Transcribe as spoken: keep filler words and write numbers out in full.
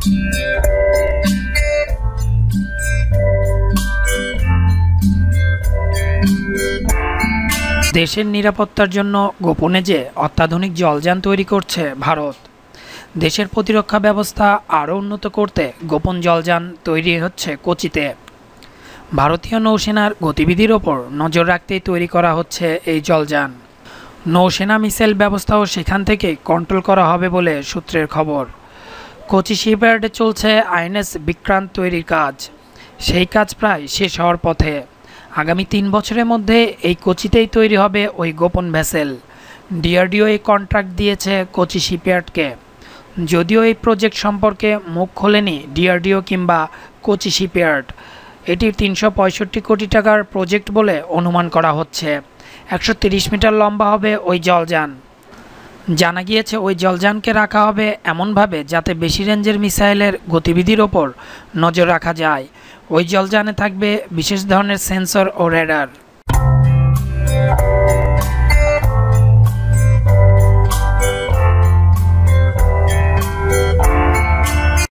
দেশের নিরাপত্তার জন্য গোপনে যে অত্যাধুনিক জলযান তৈরি করছে ভারত। দেশের প্রতিরক্ষা ব্যবস্থা আরও উন্নত করতে গোপন জলযান তৈরি হচ্ছে কোচিতে। ভারতীয় নৌসেনার গতিবিধির ওপর নজর রাখতেই তৈরি করা হচ্ছে এই জলযান। নৌসেনা মিসাইল ব্যবস্থাও সেখান থেকে কন্ট্রোল করা হবে বলে সূত্রের খবর। কোচি শিপইয়ার্ডে চলছে আইএনএস বিক্রান্ত তৈরির কাজ। সেই কাজ প্রায় শেষ হওয়ার পথে। আগামী তিন বছরের মধ্যে এই কোচিতেই তৈরি হবে ওই গোপন ভেসেল। ডিআরডিও এই কন্ট্রাক্ট দিয়েছে কোচি শিপইয়ার্ডকে। যদিও এই প্রজেক্ট সম্পর্কে মুখ খোলেনি ডিআরডিও কিংবা কোচি শিপইয়ার্ড। এটি তিনশো পঁয়ষট্টি কোটি টাকার প্রজেক্ট বলে অনুমান করা হচ্ছে। একশো তিরিশ মিটার লম্বা হবে ওই জলযান। জানা গিয়েছে ওই জলযানকে রাখা হবে এমনভাবে যাতে বেশি রেঞ্জের মিসাইলের গতিবিধির ওপর নজর রাখা যায়। ওই জলযানে থাকবে বিশেষ ধরনের সেন্সর ও রেডার।